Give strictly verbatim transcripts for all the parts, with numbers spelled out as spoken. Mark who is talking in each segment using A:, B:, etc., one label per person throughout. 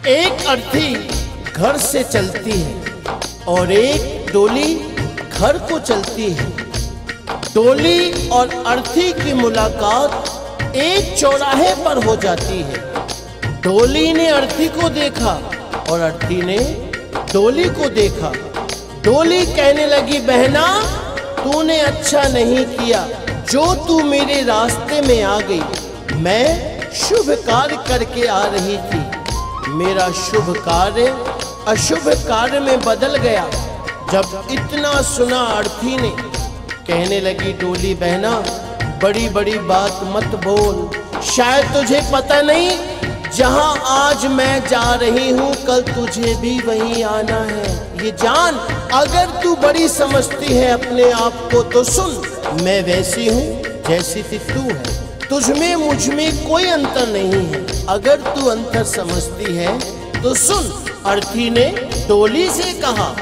A: एक अर्थी घर से चलती है और एक डोली घर को चलती है। डोली और अर्थी की मुलाकात एक चौराहे पर हो जाती है। डोली ने अर्थी को देखा और अर्थी ने डोली को देखा। डोली कहने लगी, बहना तूने अच्छा नहीं किया जो तू मेरे रास्ते में आ गई। मैं शुभ कार्य करके आ रही थी, मेरा शुभ कार्य अशुभ कार्य में बदल गया। जब इतना सुना अर्थी ने कहने लगी, डोली बहना बड़ी बड़ी बात मत बोल, शायद तुझे पता नहीं जहां आज मैं जा रही हूं कल तुझे भी वहीं आना है। ये जान, अगर तू बड़ी समझती है अपने आप को तो सुन, मैं वैसी हूँ जैसी तू है, तुझमें मुझमें कोई अंतर नहीं है। अगर तू अंतर समझती है तो सुन। अर्थी ने डोली से कहा।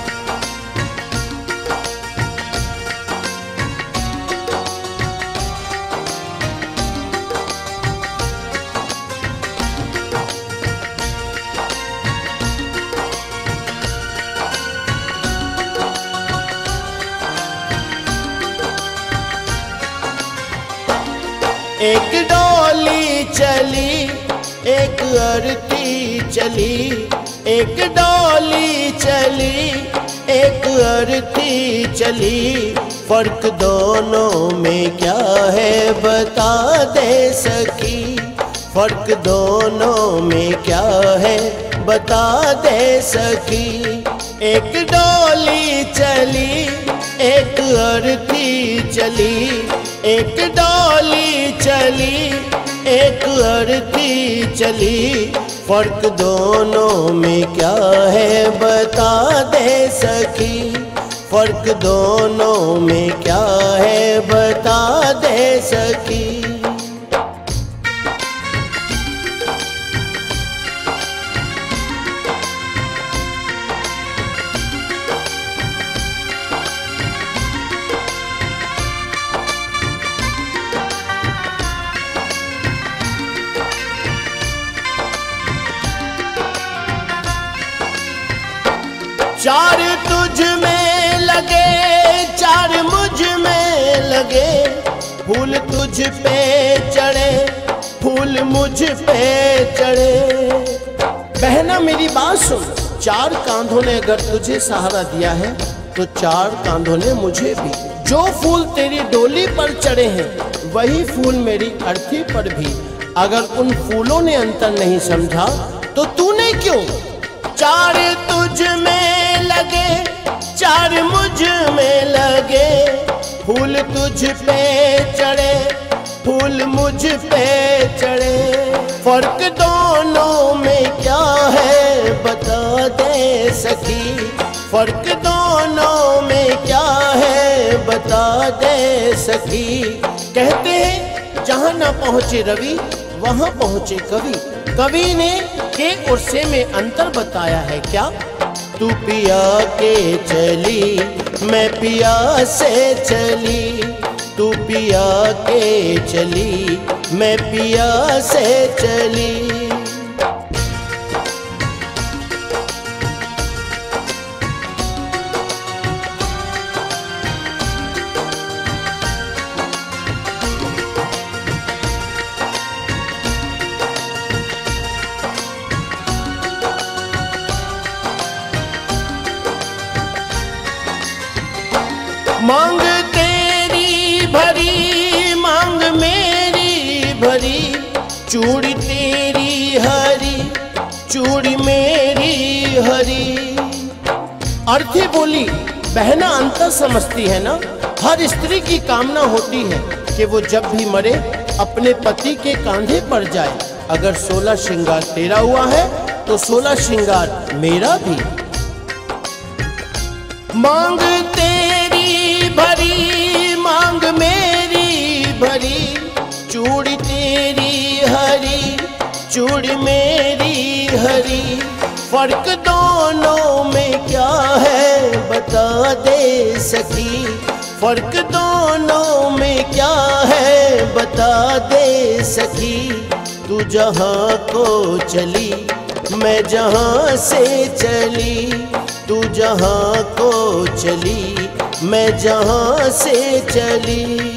A: एक डोली चली एक अर्थी चली, एक डोली चली एक अर्थी चली। फर्क दोनों में क्या है बता दे सकी, फर्क दोनों में क्या है बता दे सकी। एक डोली चली एक अर्थी चली, एक डोली चली एक अर्थी चली। फर्क दोनों में क्या है बता दे सकी, फर्क दोनों में क्या है बता दे सकी। चार तुझ में लगे चार मुझ में लगे, फूल तुझ पे चढ़े फूल मुझ पे चढ़े। बहना मेरी बात सुन, चार कांधों ने अगर तुझे सहारा दिया है तो चार कांधों ने मुझे भी। जो फूल तेरी डोली पर चढ़े हैं वही फूल मेरी अर्थी पर भी। अगर उन फूलों ने अंतर नहीं समझा तो तूने क्यों। चार तुझ में लगे चार मुझ में लगे, फूल तुझ पे चढ़े फूल मुझ पे चढ़े। फर्क दोनों में क्या है बता दे सकी, फर्क दोनों में क्या है बता दे सकी। कहते हैं जहाँ ना पहुँचे रवि वहाँ पहुँचे कवि। कवि ने के और से में अंतर बताया है क्या। तू पिया के चली मैं पिया से चली, तू पिया के चली मैं पिया से चली। मांग तेरी भरी मांग मेरी भरी, चूड़ी तेरी हरी चूड़ी मेरी हरी। अर्थी बोली, बहना अंतर समझती है ना। हर स्त्री की कामना होती है कि वो जब भी मरे अपने पति के कांधे पर जाए। अगर सोलह श्रृंगार तेरा हुआ है तो सोलह श्रृंगार मेरा भी। मांग तेरी भरी मांग मेरी भरी, चूड़ी तेरी हरी चूड़ी मेरी हरी। फर्क दोनों में क्या है बता दे सकी, फर्क दोनों में क्या है बता दे सकी। तू जहाँ को चली मैं जहाँ से चली तू जहाँ को चली, मैं जहाँ से चली।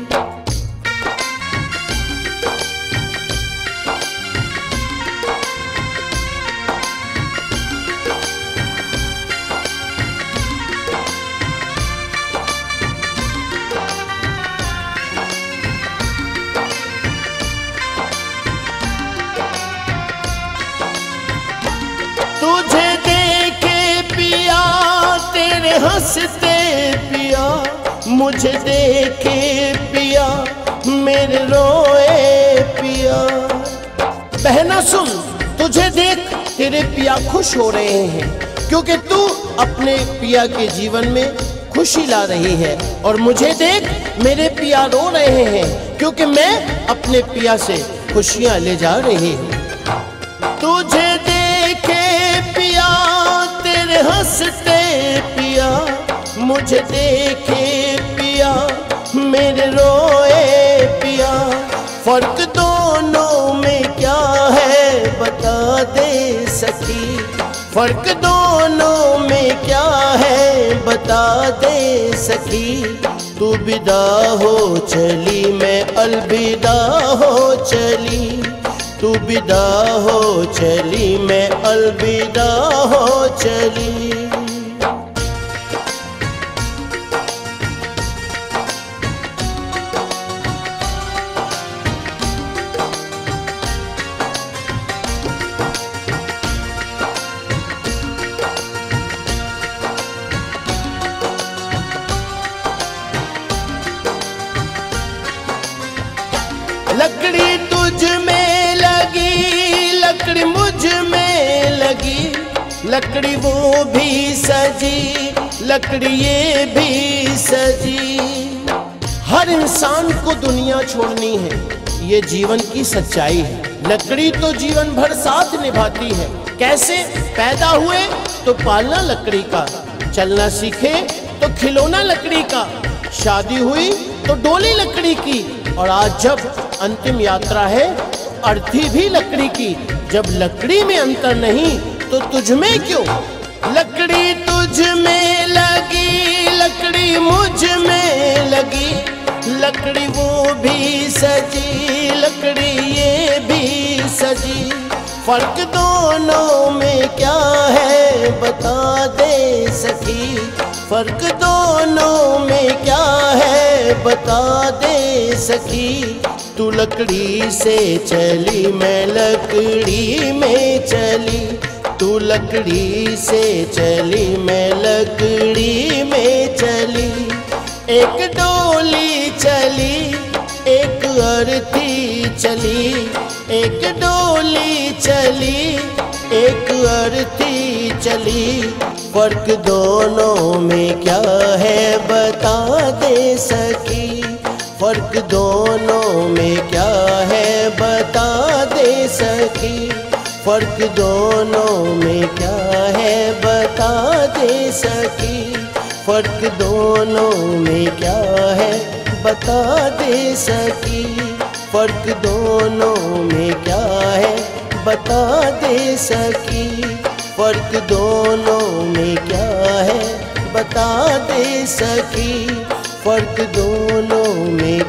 A: तुझे देखे पिया तेरे हंसते पिया, मुझे देखे पिया मेरे रोए पिया। बहना सुन, तुझे देख तेरे पिया खुश हो रहे हैं, क्योंकि तू अपने पिया के जीवन में खुशी ला रही है। और मुझे देख मेरे पिया रो रहे हैं, क्योंकि मैं अपने पिया से खुशियां ले जा रही हूँ। तुझे देखे पिया तेरे हंसते पिया, मुझे देखे पिया मेरे रोए पिया। फर्क दोनों में क्या है बता दे सखी, फर्क दोनों में क्या है बता दे सखी। तू विदा हो चली मैं अलविदा हो चली, तू विदा हो चली मैं अलविदा हो चली। लकड़ी तुझ में लगी, लकड़ी मुझ में लगी, लकड़ी वो भी सजी, लकड़ी ये भी सजी। हर इंसान को दुनिया छोड़नी है, ये जीवन की सच्चाई है। लकड़ी तो जीवन भर साथ निभाती है। कैसे? पैदा हुए तो पालना लकड़ी का, चलना सीखे तो खिलौना लकड़ी का, शादी हुई तो डोली लकड़ी की, और आज जब अंतिम यात्रा है अर्थी भी लकड़ी की। जब लकड़ी में अंतर नहीं तो तुझ में क्यों? लकड़ी तुझ में लगी, लकड़ी मुझ में लगी, लकड़ी वो भी सजी, लकड़ी ये भी सजी। फर्क दोनों में क्या है बता दे सखी, फर्क दोनों में क्या है बता दे सखी। तू लकड़ी से चली मैं लकड़ी में चली, तू लकड़ी से चली मैं लकड़ी में चली। एक डोली चली एक अर्थी चली, एक डोली चली एक अर्थी चली। फर्क दोनों में क्या है बता दे सखी, फर्क दोनों में क्या है बता दे सखी, फर्क दोनों में क्या है बता दे सखी, फर्क दोनों में क्या है बता दे सकी, फर्क दोनों में क्या है बता दे सकी, फर्क दोनों में क्या है बता दे सकी, फर्क दोनों में